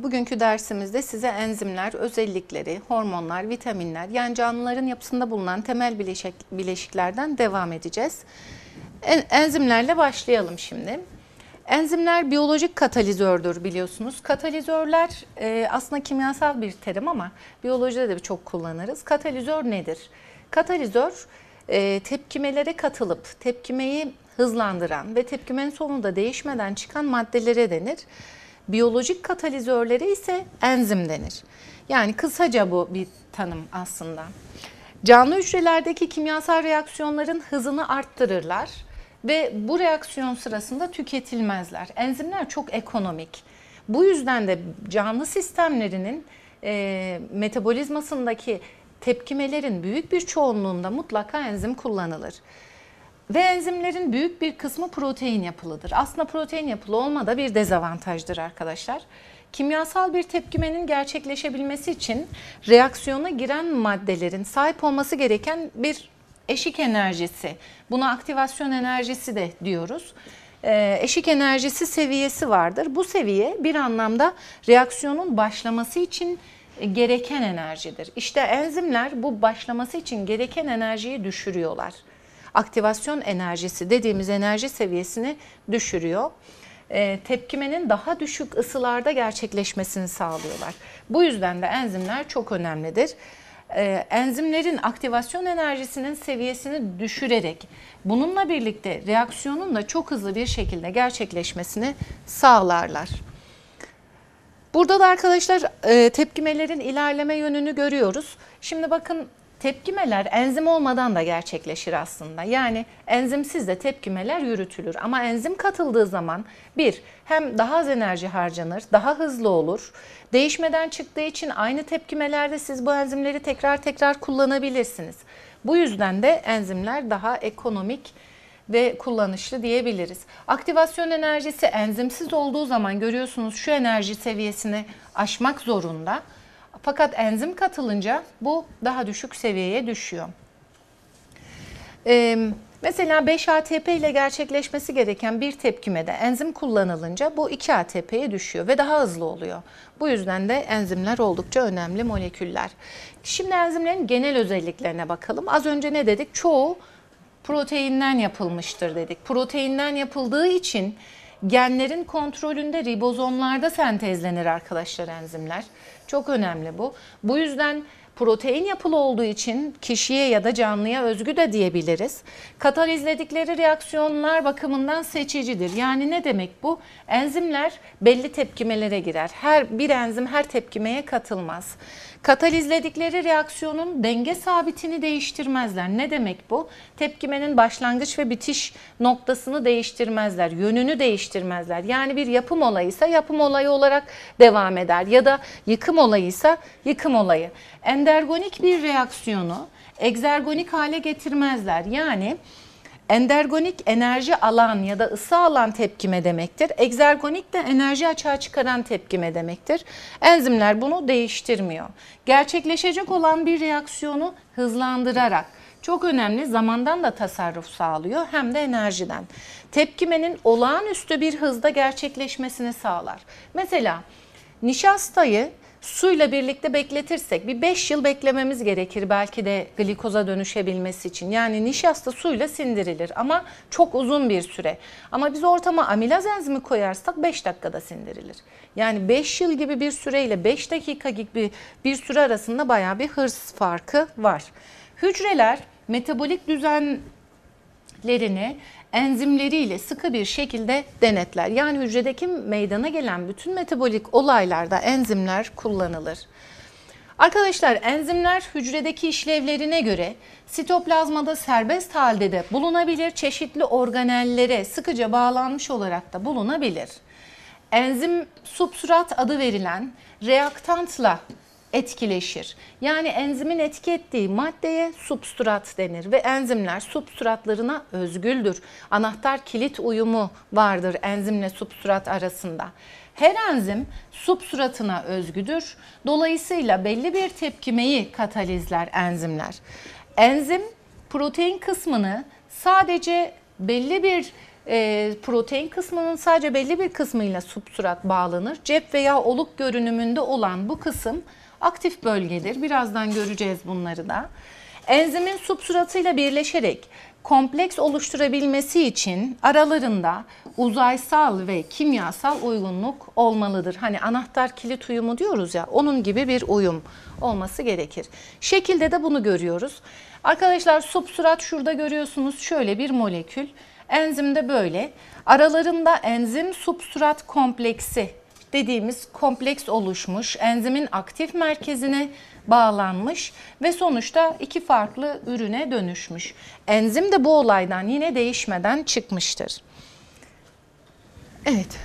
Bugünkü dersimizde size enzimler, özellikleri, hormonlar, vitaminler yani canlıların yapısında bulunan temel bileşiklerden devam edeceğiz. Enzimlerle başlayalım şimdi. Enzimler biyolojik katalizördür biliyorsunuz. Katalizörler aslında kimyasal bir terim ama biyolojide de çok kullanırız. Katalizör nedir? Katalizör tepkimelere katılıp tepkimeyi hızlandıran ve tepkimenin sonunda değişmeden çıkan maddelere denir. Biyolojik katalizörlere ise enzim denir. Yani kısaca bu bir tanım aslında. Canlı hücrelerdeki kimyasal reaksiyonların hızını arttırırlar ve bu reaksiyon sırasında tüketilmezler. Enzimler çok ekonomik. Bu yüzden de canlı sistemlerinin metabolizmasındaki tepkimelerin büyük bir çoğunluğunda mutlaka enzim kullanılır. Ve enzimlerin büyük bir kısmı protein yapılıdır. Aslında protein yapılı olma da bir dezavantajdır arkadaşlar. Kimyasal bir tepkimenin gerçekleşebilmesi için reaksiyona giren maddelerin sahip olması gereken bir eşik enerjisi, buna aktivasyon enerjisi de diyoruz. Eşik enerjisi seviyesi vardır. Bu seviye bir anlamda reaksiyonun başlaması için gereken enerjidir. İşte enzimler bu başlaması için gereken enerjiyi düşürüyorlar. Aktivasyon enerjisi dediğimiz enerji seviyesini düşürüyor. Tepkimenin daha düşük ısılarda gerçekleşmesini sağlıyorlar. Bu yüzden de enzimler çok önemlidir. Enzimlerin aktivasyon enerjisinin seviyesini düşürerek bununla birlikte reaksiyonun da çok hızlı bir şekilde gerçekleşmesini sağlarlar. Burada da arkadaşlar tepkimelerin ilerleme yönünü görüyoruz. Şimdi bakın, tepkimeler enzim olmadan da gerçekleşir aslında. Yani enzimsiz de tepkimeler yürütülür. Ama enzim katıldığı zaman hem daha az enerji harcanır, daha hızlı olur. Değişmeden çıktığı için aynı tepkimelerde siz bu enzimleri tekrar kullanabilirsiniz. Bu yüzden de enzimler daha ekonomik ve kullanışlı diyebiliriz. Aktivasyon enerjisi enzimsiz olduğu zaman görüyorsunuz şu enerji seviyesini aşmak zorunda. Fakat enzim katılınca bu daha düşük seviyeye düşüyor. Mesela 5 ATP ile gerçekleşmesi gereken bir tepkimede enzim kullanılınca bu 2 ATP'ye düşüyor ve daha hızlı oluyor. Bu yüzden de enzimler oldukça önemli moleküller. Şimdi enzimlerin genel özelliklerine bakalım. Az önce ne dedik? Çoğu proteinden yapılmıştır dedik. Proteinden yapıldığı için genlerin kontrolünde ribozomlarda sentezlenir arkadaşlar enzimler. Çok önemli bu. Bu yüzden protein yapılı olduğu için kişiye ya da canlıya özgü de diyebiliriz. Katalizledikleri reaksiyonlar bakımından seçicidir. Yani ne demek bu? Enzimler belli tepkimelere girer. Bir enzim her tepkimeye katılmaz. Katalizledikleri reaksiyonun denge sabitini değiştirmezler. Ne demek bu? Tepkimenin başlangıç ve bitiş noktasını değiştirmezler. Yönünü değiştirmezler. Yani bir yapım olayıysa yapım olayı olarak devam eder. Ya da yıkım olayıysa yıkım olayı. Endergonik bir reaksiyonu egzergonik hale getirmezler. Yani endergonik enerji alan ya da ısı alan tepkime demektir. Egzergonik de enerji açığa çıkaran tepkime demektir. Enzimler bunu değiştirmiyor. Gerçekleşecek olan bir reaksiyonu hızlandırarak, çok önemli, zamandan da tasarruf sağlıyor hem de enerjiden. Tepkimenin olağanüstü bir hızda gerçekleşmesini sağlar. Mesela nişastayı suyla birlikte bekletirsek bir 5 yıl beklememiz gerekir belki de glikoza dönüşebilmesi için. Yani nişasta suyla sindirilir ama çok uzun bir süre. Ama biz ortama amilaz enzimi koyarsak 5 dakikada sindirilir. Yani 5 yıl gibi bir süreyle 5 dakika gibi bir süre arasında bayağı bir hız farkı var. Hücreler metabolik düzenlerini enzimleriyle sıkı bir şekilde denetler. Yani hücredeki meydana gelen bütün metabolik olaylarda enzimler kullanılır. Arkadaşlar, enzimler hücredeki işlevlerine göre sitoplazmada serbest halde de bulunabilir, çeşitli organellere sıkıca bağlanmış olarak da bulunabilir. Enzim substrat adı verilen reaktantla etkileşir. Yani enzimin etki ettiği maddeye substrat denir ve enzimler substratlarına özgüldür. Anahtar kilit uyumu vardır enzimle substrat arasında. Her enzim substratına özgüdür. Dolayısıyla belli bir tepkimeyi katalizler enzimler. Enzim protein kısmını sadece belli bir protein kısmının sadece belli bir kısmıyla substrat bağlanır. Cep veya oluk görünümünde olan bu kısım aktif bölgedir. Birazdan göreceğiz bunları da. Enzimin substratıyla birleşerek kompleks oluşturabilmesi için aralarında uzaysal ve kimyasal uygunluk olmalıdır. Hani anahtar kilit uyumu diyoruz ya, onun gibi bir uyum olması gerekir. Şekilde de bunu görüyoruz. Arkadaşlar substrat şurada görüyorsunuz, şöyle bir molekül. Enzim de böyle. Aralarında enzim substrat kompleksi dediğimiz kompleks oluşmuş. Enzimin aktif merkezine bağlanmış ve sonuçta iki farklı ürüne dönüşmüş. Enzim de bu olaydan yine değişmeden çıkmıştır. Evet.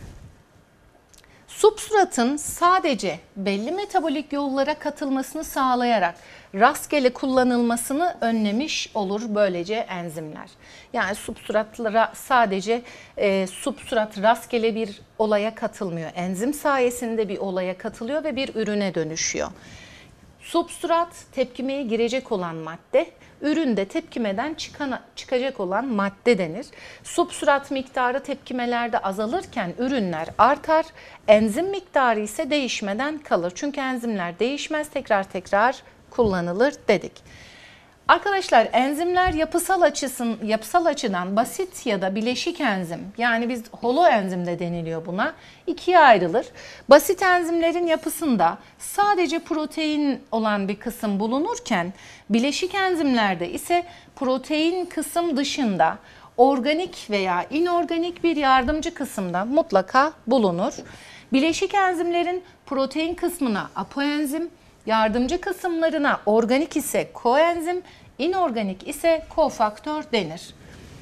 Substratın sadece belli metabolik yollara katılmasını sağlayarak rastgele kullanılmasını önlemiş olur böylece enzimler. Yani substratlara sadece substrat rastgele bir olaya katılmıyor. Enzim sayesinde bir olaya katılıyor ve bir ürüne dönüşüyor. Substrat tepkimeye girecek olan madde, üründe tepkimeden çıkacak olan madde denir. Substrat miktarı tepkimelerde azalırken ürünler artar, enzim miktarı ise değişmeden kalır. Çünkü enzimler değişmez, tekrar tekrar kullanılır dedik. Arkadaşlar enzimler yapısal açıdan basit ya da bileşik enzim, yani biz holoenzim de deniliyor buna, ikiye ayrılır. Basit enzimlerin yapısında sadece protein olan bir kısım bulunurken bileşik enzimlerde ise protein kısım dışında organik veya inorganik bir yardımcı kısımda mutlaka bulunur. Bileşik enzimlerin protein kısmına apoenzim, yardımcı kısımlarına organik ise koenzim, inorganik ise kofaktör denir.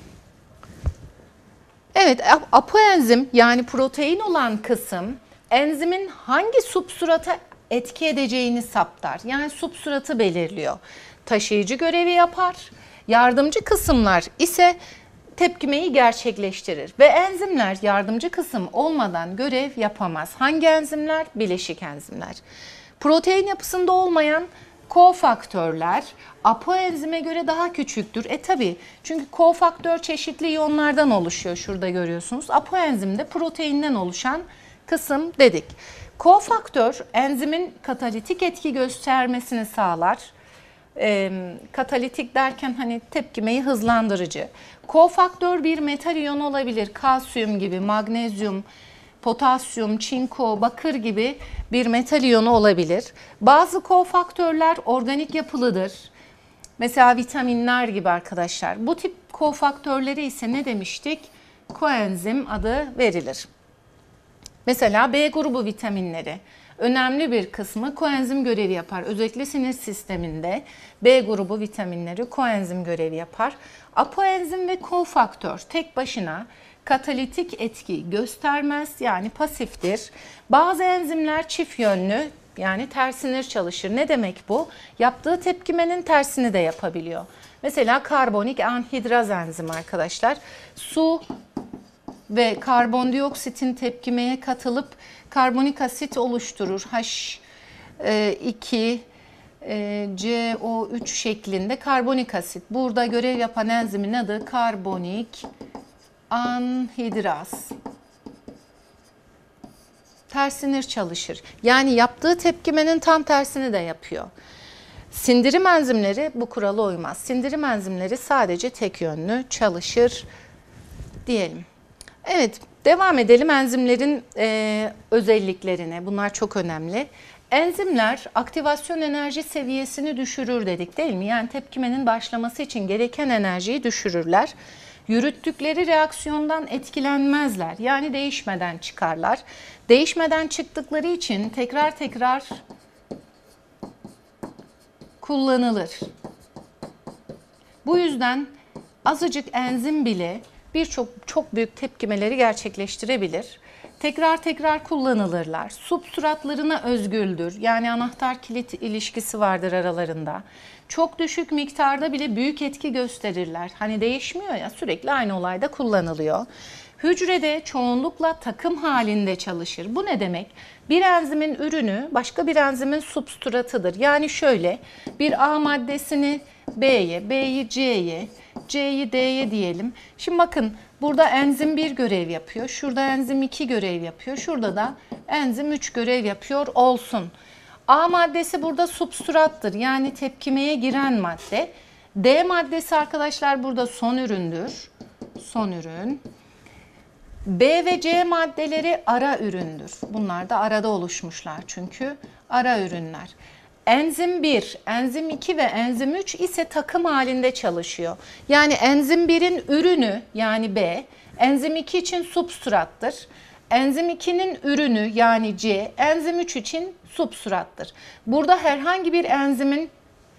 Evet, apoenzim yani protein olan kısım enzimin hangi substrata etki edeceğini saptar. Yani substratı belirliyor. Taşıyıcı görevi yapar. Yardımcı kısımlar ise tepkimeyi gerçekleştirir ve enzimler yardımcı kısım olmadan görev yapamaz. Hangi enzimler? Bileşik enzimler. Protein yapısında olmayan kofaktörler apoenzime göre daha küçüktür. Tabi, çünkü kofaktör çeşitli iyonlardan oluşuyor. Şurada görüyorsunuz. Apoenzim de proteinden oluşan kısım dedik. Kofaktör enzimin katalitik etki göstermesini sağlar. Katalitik derken hani tepkimeyi hızlandırıcı. Kofaktör bir metal iyonu olabilir. Kalsiyum gibi, magnezyum, potasyum, çinko, bakır gibi bir metal iyonu olabilir. Bazı kofaktörler organik yapılıdır. Mesela vitaminler gibi arkadaşlar. Bu tip kofaktörleri ise ne demiştik? Koenzim adı verilir. Mesela B grubu vitaminleri. Önemli bir kısmı koenzim görevi yapar. Özellikle sinir sisteminde B grubu vitaminleri koenzim görevi yapar. Apoenzim ve kofaktör tek başına katalitik etki göstermez, yani pasiftir. Bazı enzimler çift yönlü, yani tersinir çalışır. Ne demek bu? Yaptığı tepkimenin tersini de yapabiliyor. Mesela karbonik anhidraz enzimi arkadaşlar. Su ve karbondioksitin tepkimeye katılıp karbonik asit oluşturur. H2 CO3 şeklinde karbonik asit. Burada görev yapan enzimin adı karbonik anhidraz. Tersinir çalışır. Yani yaptığı tepkimenin tam tersini de yapıyor. Sindirim enzimleri bu kurala uymaz. Sindirim enzimleri sadece tek yönlü çalışır diyelim. Evet, devam edelim enzimlerin özelliklerine. Bunlar çok önemli. Enzimler aktivasyon enerji seviyesini düşürür dedik değil mi? Yani tepkimenin başlaması için gereken enerjiyi düşürürler. Yürüttükleri reaksiyondan etkilenmezler. Yani değişmeden çıkarlar. Değişmeden çıktıkları için tekrar tekrar kullanılır. Bu yüzden azıcık enzim bile çok büyük tepkimeleri gerçekleştirebilir. Tekrar tekrar kullanılırlar. Substratlarına özgüldür. Yani anahtar kilit ilişkisi vardır aralarında. Çok düşük miktarda bile büyük etki gösterirler. Hani değişmiyor ya, sürekli aynı olayda kullanılıyor. Hücrede çoğunlukla takım halinde çalışır. Bu ne demek? Bir enzimin ürünü başka bir enzimin substratıdır. Yani şöyle, bir A maddesini B'ye, B'yi C'ye, C'yi D'ye diyelim. Şimdi bakın burada enzim 1 görev yapıyor. Şurada enzim 2 görev yapıyor. Şurada da enzim 3 görev yapıyor olsun. A maddesi burada substrattır. Yani tepkimeye giren madde. D maddesi arkadaşlar burada son üründür. Son ürün. B ve C maddeleri ara üründür. Bunlar da arada oluşmuşlar çünkü ara ürünler. Enzim 1, enzim 2 ve enzim 3 ise takım halinde çalışıyor. Yani enzim 1'in ürünü yani B, enzim 2 için substrattır. Enzim 2'nin ürünü yani C, enzim 3 için substrattır. Burada herhangi bir enzimin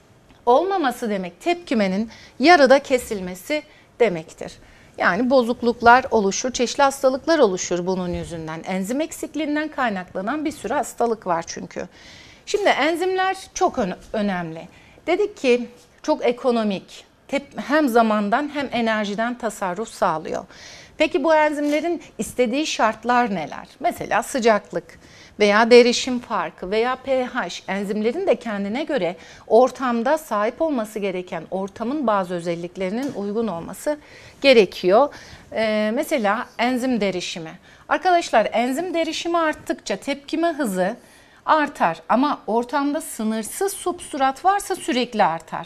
olmaması demek tepkimenin yarıda kesilmesi demektir. Yani bozukluklar oluşur, çeşitli hastalıklar oluşur bunun yüzünden. Enzim eksikliğinden kaynaklanan bir sürü hastalık var çünkü. Şimdi enzimler çok önemli. Dedik ki çok ekonomik, hem zamandan hem enerjiden tasarruf sağlıyor. Peki bu enzimlerin istediği şartlar neler? Mesela sıcaklık veya derişim farkı veya pH. Enzimlerin de kendine göre ortamda sahip olması gereken ortamın bazı özelliklerinin uygun olması gerekiyor. Mesela enzim derişimi. Arkadaşlar enzim derişimi arttıkça tepkime hızı artar ama ortamda sınırsız substrat varsa sürekli artar.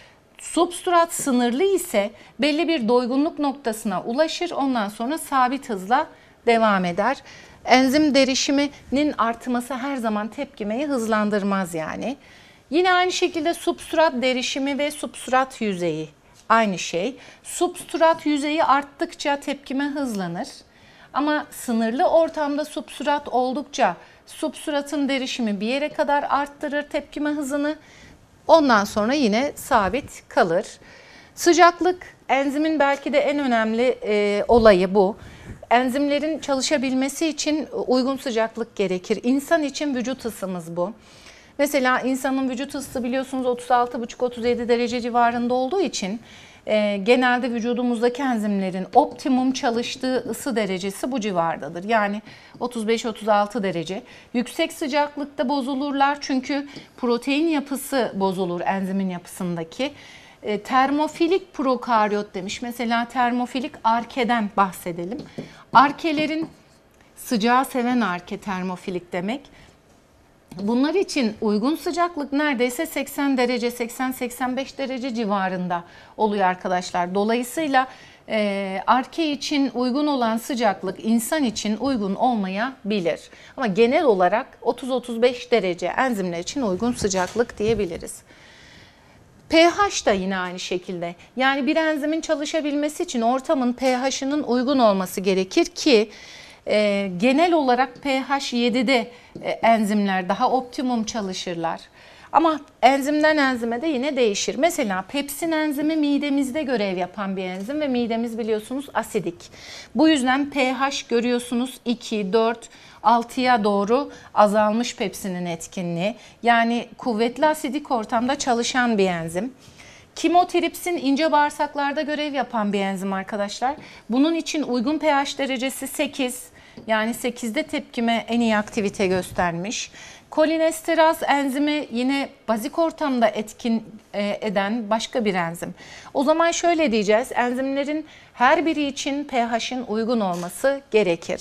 Substrat sınırlı ise belli bir doygunluk noktasına ulaşır, ondan sonra sabit hızla devam eder. Enzim derişiminin artması her zaman tepkimeyi hızlandırmaz yani. Yine aynı şekilde substrat derişimi ve substrat yüzeyi aynı şey. Substrat yüzeyi arttıkça tepkime hızlanır. Ama sınırlı ortamda substrat oldukça substratın derişimi bir yere kadar arttırır tepkime hızını. Ondan sonra yine sabit kalır. Sıcaklık enzimin belki de en önemli olayı bu. Enzimlerin çalışabilmesi için uygun sıcaklık gerekir. İnsan için vücut ısımız bu. Mesela insanın vücut ısısı biliyorsunuz 36,5-37 derece civarında olduğu için genelde vücudumuzdaki enzimlerin optimum çalıştığı ısı derecesi bu civardadır. Yani 35-36 derece. Yüksek sıcaklıkta bozulurlar çünkü protein yapısı bozulur enzimin yapısındaki. Termofilik prokaryot demiş. Mesela termofilik arkeden bahsedelim. Arkelerin sıcağı seven arke termofilik demek. Bunlar için uygun sıcaklık neredeyse 80 derece, 80-85 derece civarında oluyor arkadaşlar. Dolayısıyla arke için uygun olan sıcaklık insan için uygun olmayabilir. Ama genel olarak 30-35 derece enzimler için uygun sıcaklık diyebiliriz. pH da yine aynı şekilde. Yani bir enzimin çalışabilmesi için ortamın pH'ının uygun olması gerekir ki genel olarak pH 7'de enzimler daha optimum çalışırlar. Ama enzimden enzime de yine değişir. Mesela pepsin enzimi midemizde görev yapan bir enzim ve midemiz biliyorsunuz asidik. Bu yüzden pH görüyorsunuz 2, 4, 6'ya doğru azalmış pepsinin etkinliği. Yani kuvvetli asidik ortamda çalışan bir enzim. Kimotripsin ince bağırsaklarda görev yapan bir enzim arkadaşlar. Bunun için uygun pH derecesi 8. Yani 8'de tepkime en iyi aktivite göstermiş. Kolinesteraz enzimi yine bazik ortamda etkin eden başka bir enzim. O zaman şöyle diyeceğiz. Enzimlerin her biri için pH'in uygun olması gerekir.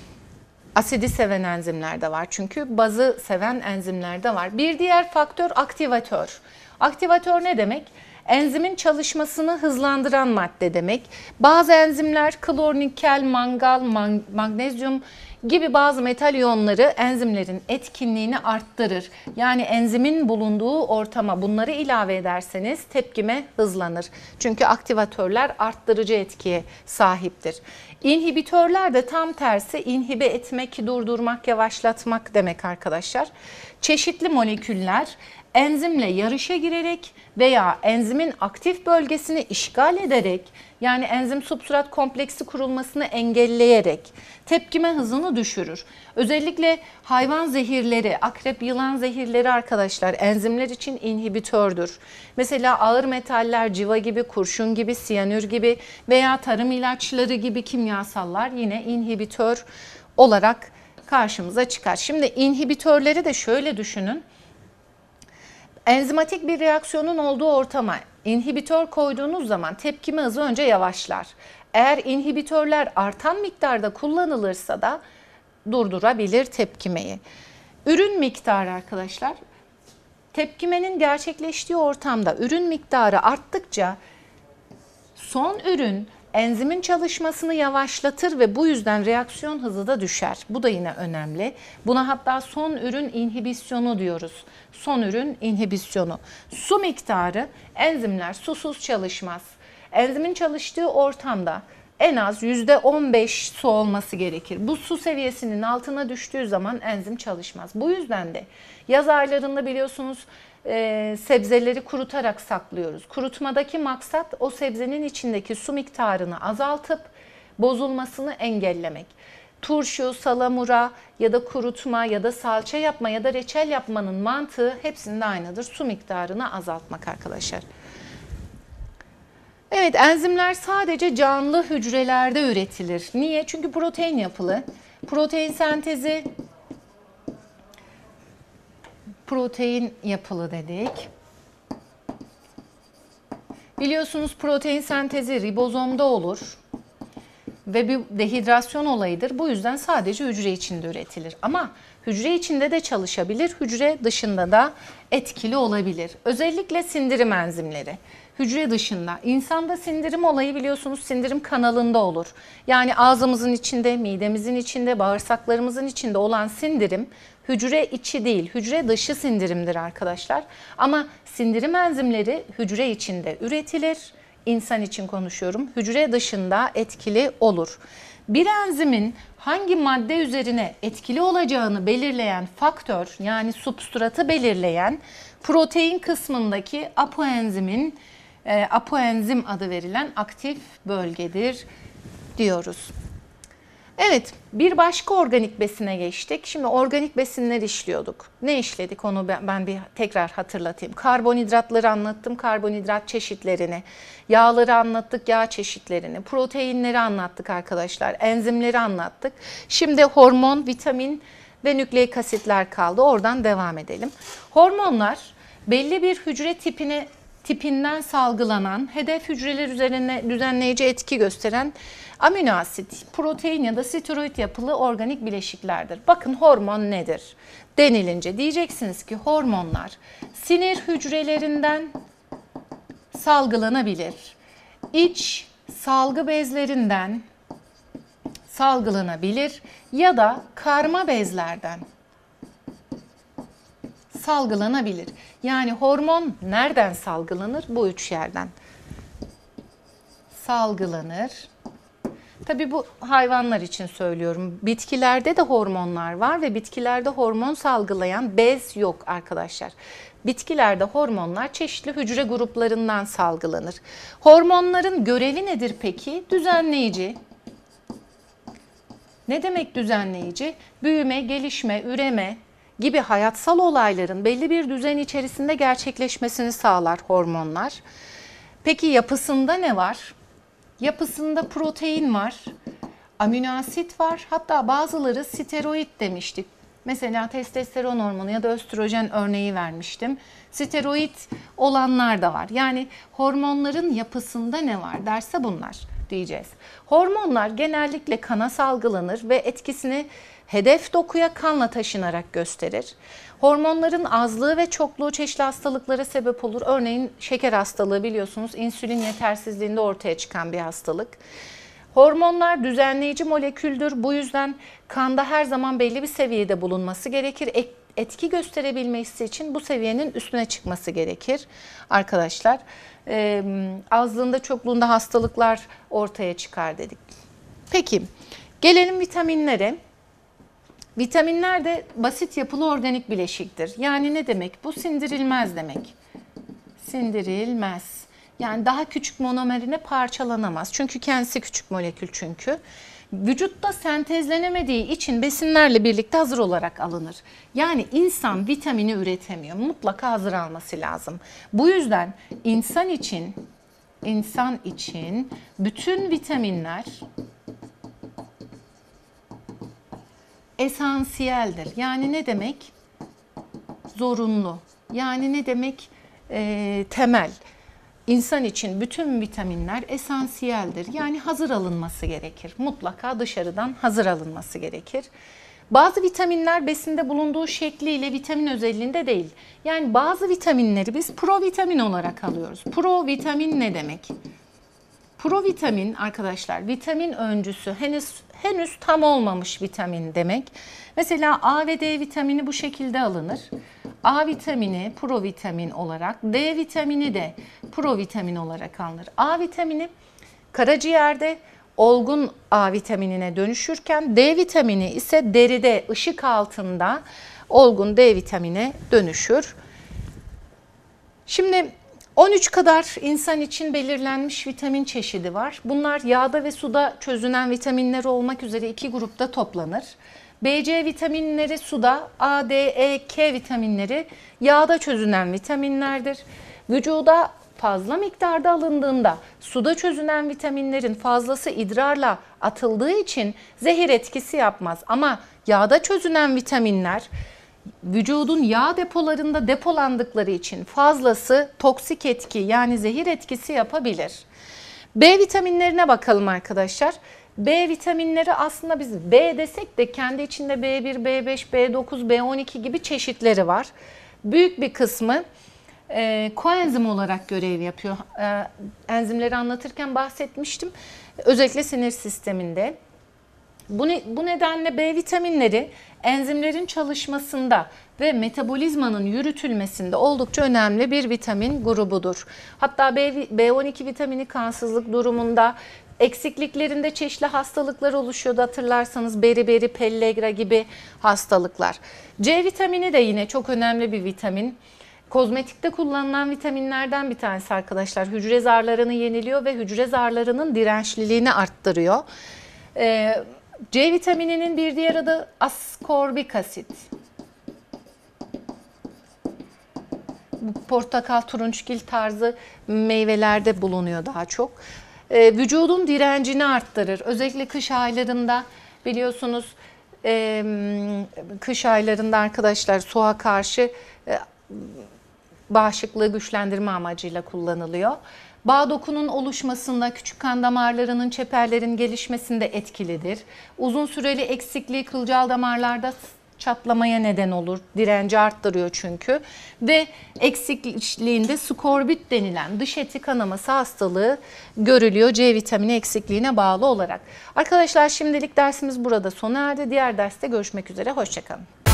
Asidi seven enzimler de var çünkü bazı seven enzimler de var. Bir diğer faktör aktivatör. Aktivatör ne demek? Enzimin çalışmasını hızlandıran madde demek. Bazı enzimler klor, nikel, mangal, magnezyum gibi bazı metal iyonları enzimlerin etkinliğini arttırır. Yani enzimin bulunduğu ortama bunları ilave ederseniz tepkime hızlanır. Çünkü aktivatörler arttırıcı etkiye sahiptir. İnhibitörler de tam tersi inhibe etmek, durdurmak, yavaşlatmak demek arkadaşlar. Çeşitli moleküller enzimle yarışa girerek veya enzimin aktif bölgesini işgal ederek yani enzim substrat kompleksi kurulmasını engelleyerek tepkime hızını düşürür. Özellikle hayvan zehirleri, akrep, yılan zehirleri arkadaşlar enzimler için inhibitördür. Mesela ağır metaller, civa gibi, kurşun gibi, siyanür gibi veya tarım ilaçları gibi kimyasallar yine inhibitör olarak karşımıza çıkar. Şimdi inhibitörleri de şöyle düşünün. Enzimatik bir reaksiyonun olduğu ortama İnhibitör koyduğunuz zaman tepkime hızı önce yavaşlar. Eğer inhibitörler artan miktarda kullanılırsa da durdurabilir tepkimeyi. Ürün miktarı arkadaşlar, tepkimenin gerçekleştiği ortamda ürün miktarı arttıkça son ürün enzimin çalışmasını yavaşlatır ve bu yüzden reaksiyon hızı da düşer. Bu da yine önemli. Buna hatta son ürün inhibisyonu diyoruz. Son ürün inhibisyonu. Su miktarı, enzimler susuz çalışmaz. Enzimin çalıştığı ortamda en az %15 su olması gerekir. Bu su seviyesinin altına düştüğü zaman enzim çalışmaz. Bu yüzden de yaz aylarında biliyorsunuz sebzeleri kurutarak saklıyoruz. Kurutmadaki maksat o sebzenin içindeki su miktarını azaltıp bozulmasını engellemek. Turşu, salamura ya da kurutma ya da salça yapma ya da reçel yapmanın mantığı hepsinde aynıdır. Su miktarını azaltmak arkadaşlar. Evet, enzimler sadece canlı hücrelerde üretilir. Niye? Çünkü protein yapılı. Protein yapılı dedik. Biliyorsunuz protein sentezi ribozomda olur ve bir dehidrasyon olayıdır. Bu yüzden sadece hücre içinde üretilir. Ama hücre içinde de çalışabilir, hücre dışında da etkili olabilir. Özellikle sindirim enzimleri. Hücre dışında. İnsanda sindirim olayı biliyorsunuz sindirim kanalında olur. Yani ağzımızın içinde, midemizin içinde, bağırsaklarımızın içinde olan sindirim hücre içi değil, hücre dışı sindirimdir arkadaşlar. Ama sindirim enzimleri hücre içinde üretilir. İnsan için konuşuyorum. Hücre dışında etkili olur. Bir enzimin hangi madde üzerine etkili olacağını belirleyen faktör, yani substratı belirleyen protein kısmındaki apoenzim adı verilen aktif bölgedir diyoruz. Evet, bir başka organik besine geçtik. Şimdi organik besinleri işliyorduk. Ne işledik onu ben bir tekrar hatırlatayım. Karbonhidratları anlattım, karbonhidrat çeşitlerini. Yağları anlattık, yağ çeşitlerini. Proteinleri anlattık arkadaşlar. Enzimleri anlattık. Şimdi hormon, vitamin ve nükleik asitler kaldı. Oradan devam edelim. Hormonlar belli bir hücre tipinden salgılanan, hedef hücreler üzerine düzenleyici etki gösteren amino asit, protein ya da steroid yapılı organik bileşiklerdir. Bakın hormon nedir denilince diyeceksiniz ki hormonlar sinir hücrelerinden salgılanabilir. İç salgı bezlerinden salgılanabilir ya da karma bezlerden salgılanabilir. Yani hormon nereden salgılanır? Bu üç yerden salgılanır. Tabii bu hayvanlar için söylüyorum. Bitkilerde de hormonlar var ve bitkilerde hormon salgılayan bez yok arkadaşlar. Bitkilerde hormonlar çeşitli hücre gruplarından salgılanır. Hormonların görevi nedir peki? Düzenleyici. Ne demek düzenleyici? Büyüme, gelişme, üreme gibi hayatsal olayların belli bir düzen içerisinde gerçekleşmesini sağlar hormonlar. Peki yapısında ne var? Yapısında protein var, amino asit var, hatta bazıları steroid demiştik. Mesela testosteron hormonu ya da östrojen örneği vermiştim. Steroid olanlar da var. Yani hormonların yapısında ne var derse bunlar diyeceğiz. Hormonlar genellikle kana salgılanır ve etkisini hedef dokuya kanla taşınarak gösterir. Hormonların azlığı ve çokluğu çeşitli hastalıklara sebep olur. Örneğin şeker hastalığı biliyorsunuz insülin yetersizliğinde ortaya çıkan bir hastalık. Hormonlar düzenleyici moleküldür. Bu yüzden kanda her zaman belli bir seviyede bulunması gerekir. Etki gösterebilmesi için bu seviyenin üstüne çıkması gerekir arkadaşlar. Azlığında çokluğunda hastalıklar ortaya çıkar dedik. Peki gelelim vitaminlere. Vitaminler de basit yapılı organik bileşiktir. Yani ne demek? Bu sindirilmez demek. Sindirilmez. Yani daha küçük monomerine parçalanamaz. Çünkü kendisi küçük molekül çünkü. Vücutta sentezlenemediği için besinlerle birlikte hazır olarak alınır. Yani insan vitamini üretemiyor. Mutlaka hazır alması lazım. Bu yüzden insan için bütün vitaminler esansiyeldir. Yani ne demek? Zorunlu. Yani ne demek? Temel. insan için bütün vitaminler esansiyeldir. Yani hazır alınması gerekir. Mutlaka dışarıdan hazır alınması gerekir. Bazı vitaminler besinde bulunduğu şekliyle vitamin özelliğinde değil. Yani bazı vitaminleri biz provitamin olarak alıyoruz. Provitamin ne demek? Provitamin arkadaşlar vitamin öncüsü, henüz tam olmamış vitamin demek. Mesela A ve D vitamini bu şekilde alınır. A vitamini provitamin olarak, D vitamini de provitamin olarak alınır. A vitamini karaciğerde olgun A vitaminine dönüşürken D vitamini ise deride, ışık altında olgun D vitamine dönüşür. Şimdi 13 kadar insan için belirlenmiş vitamin çeşidi var. Bunlar yağda ve suda çözünen vitaminler olmak üzere iki grupta toplanır. B, C vitaminleri suda, A, D, E, K vitaminleri yağda çözünen vitaminlerdir. Vücuda fazla miktarda alındığında suda çözünen vitaminlerin fazlası idrarla atıldığı için zehir etkisi yapmaz. Ama yağda çözünen vitaminler vücudun yağ depolarında depolandıkları için fazlası toksik etki yani zehir etkisi yapabilir. B vitaminlerine bakalım arkadaşlar. B vitaminleri aslında biz B desek de kendi içinde B1, B5, B9, B12 gibi çeşitleri var. Büyük bir kısmı koenzim olarak görev yapıyor. Enzimleri anlatırken bahsetmiştim. Özellikle sinir sisteminde. Bu nedenle B vitaminleri enzimlerin çalışmasında ve metabolizmanın yürütülmesinde oldukça önemli bir vitamin grubudur. Hatta B12 vitamini kansızlık durumunda eksikliklerinde çeşitli hastalıklar oluşuyordu. Hatırlarsanız beriberi, pellagra gibi hastalıklar. C vitamini de yine çok önemli bir vitamin. Kozmetikte kullanılan vitaminlerden bir tanesi arkadaşlar. Hücre zarlarını yeniliyor ve hücre zarlarının dirençliliğini arttırıyor. C vitamininin bir diğer adı askorbik asit. Bu portakal, turunçgil tarzı meyvelerde bulunuyor daha çok. Vücudun direncini arttırır. Özellikle kış aylarında biliyorsunuz kış aylarında arkadaşlar soğuğa karşı bağışıklığı güçlendirme amacıyla kullanılıyor. Bağ dokunun oluşmasında, küçük kan damarlarının, çeperlerin gelişmesinde etkilidir. Uzun süreli eksikliği kılcal damarlarda çatlamaya neden olur. Direnci arttırıyor çünkü. Ve eksikliğinde skorbut denilen dış eti kanaması hastalığı görülüyor C vitamini eksikliğine bağlı olarak. Arkadaşlar şimdilik dersimiz burada sona erdi. Diğer derste görüşmek üzere. Hoşça kalın.